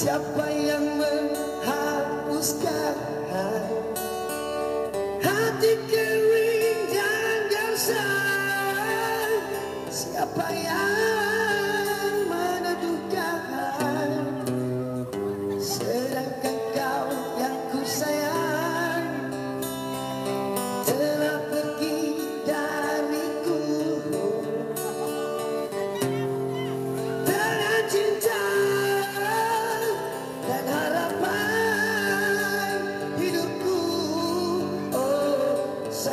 Siapa yang menghapuskan hati kering dan gersang? Siapa yang meneduhkan? Sedangkan kau yang ku sayang telah pergi dariku dengan cinta dan harapan hidupku. Oh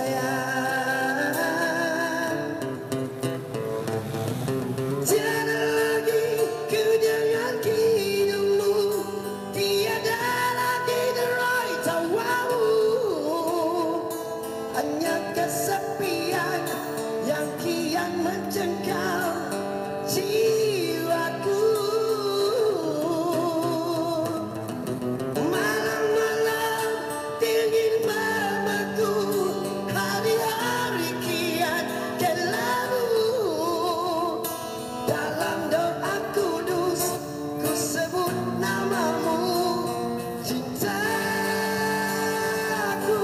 sayang, tiada lagi ku dengar hidupmu, tiada lagi derai tawamu, hanya kesepian yang kian mencengkam jiwaku. Malam-malam dingin membeku, hari-hari kian kelabu. Dalam doa kudus ku sebut namamu, cintaku.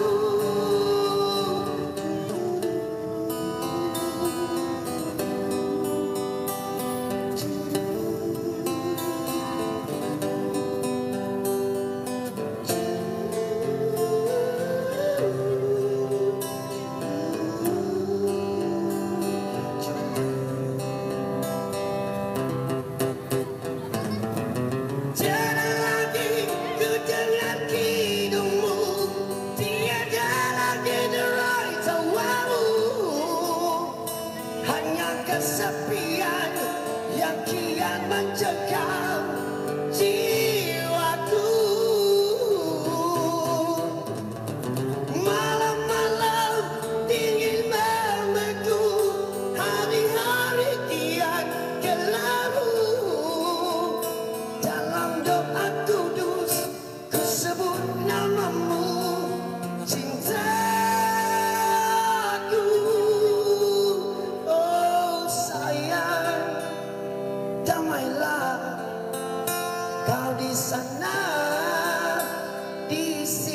Tiada lagi ku dengar kidungmu, tiada lagi derai tawamu, hanya kesepian yang kian mencekam jiwaku. Malam-malam dingin membeku, hari-hari kian kelabu. Dalam doa kudus ku sebut namamu, cintaku. Oh sayang, damailah kau di sana, di sini.